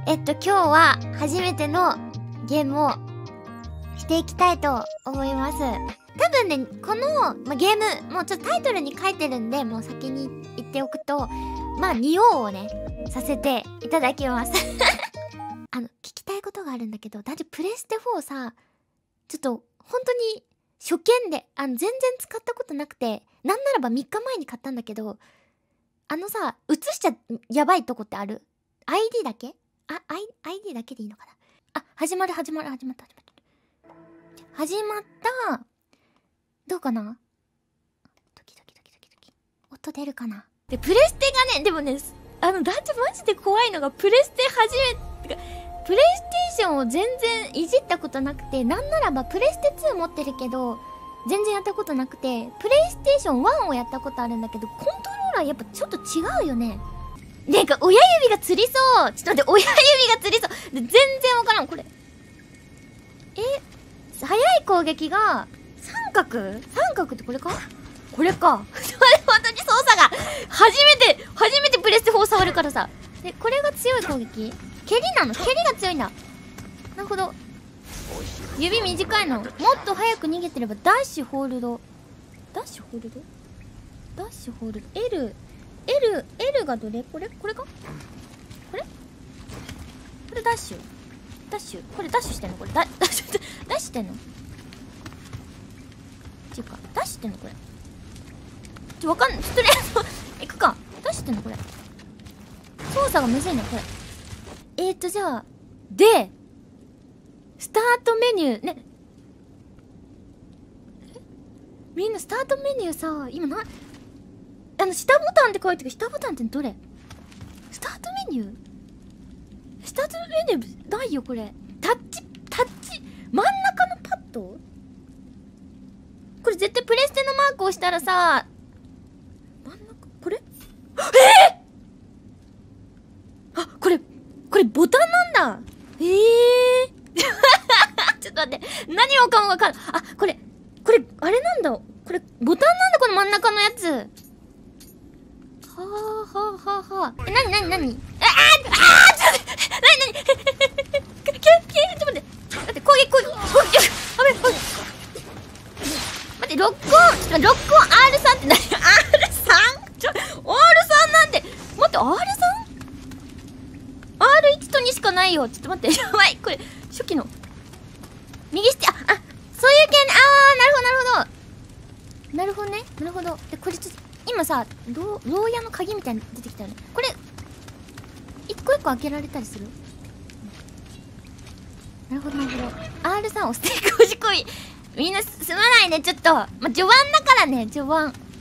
今日は初めてのゲームをしていきたいと思います。多分ね、この、ゲーム、もうちょっとタイトルに書いてるんで、もう先に言っておくと、仁王をね、させていただきます。聞きたいことがあるんだけど、だってプレステ4さ、ちょっと、本当に、初見で、全然使ったことなくて、なんならば3日前に買ったんだけど、映しちゃやばいとこってある？ ID だけ？ID だけでいいのかな？始まった。どうかな？ドキ。音出るかな？で、プレステがね、でもね、マジで怖いのが、プレステプレイステーションを全然いじったことなくて、なんならばプレステ2持ってるけど、全然やったことなくて、プレイステーション1をやったことあるんだけど、コントローラーやっぱちょっと違うよね。なんか親指がつりそう。ちょっと待って、親指がつりそう。で全然わからん、これ。速い攻撃が、三角ってこれか？これか。それ本当に操作が、初めてプレステ4触るからさ。で、これが強い攻撃？蹴りなの？蹴りが強いんだ。なるほど。指短いの。もっと早く逃げてれば、ダッシュホールド。L がどれ？これか？これダッシュこれダッシュしてんの？これダッシュしてんの？っていうか、ダッシュしてんの？これわかんない。とりあえず行くか。ダッシュしてんの？これ操作がむずいね、これ。じゃあでスタートメニューね。みんなスタートメニューさ、今下ボタンって書いてるけど、下ボタンってどれ？スタートメニューないよ、これ。タッチ、真ん中のパッド？これ絶対プレステのマークを押したらさ、真ん中、これ？これボタンなんだ。ちょっと待って、何もかもわかんない。これ、あれなんだ。これ、ボタンなんだ、この真ん中のやつ。はぁ。なにちょっと待って。待って、攻撃。待って、ロックオン R3 って何？ R3？ R3 なんて、待って、R3？R1 と2しかないよ。ちょっと待って、やばい。これ、初期の。右下、そういう系ね。なるほど。で、これちょっと、今さ、牢屋の鍵みたいに出てきたよね。これ、一個開けられたりする？なるほど。R3 押していく押し込み。みんなすまないね、ちょっと。序盤だからね、序盤。